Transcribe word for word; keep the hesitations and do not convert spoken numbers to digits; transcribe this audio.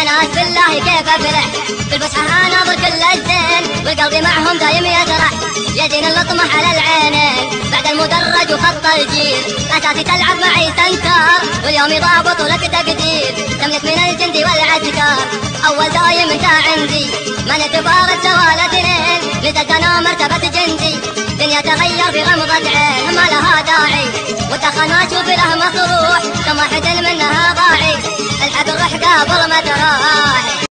ناس بالله كيف افلح، بالفسحة اناظر كل الزين والقلب معهم دايم يجرح. يجينا اللطمة على العينين بعد المدرج وخط الجيل، اساسي تلعب معي سنتر واليوم يضابط لك تقدير. تملك من الجندي والعسكر اول دايم انت عندي، ما نتفارق سوا الاثنين نزلت انا مرتبة جندي. دنيا تغير في غمضة عين ما لها داعي، والدخل ما اشوف له مصروح ثم حزن منها ضاعي. الحق الروح قبل ما تراعي.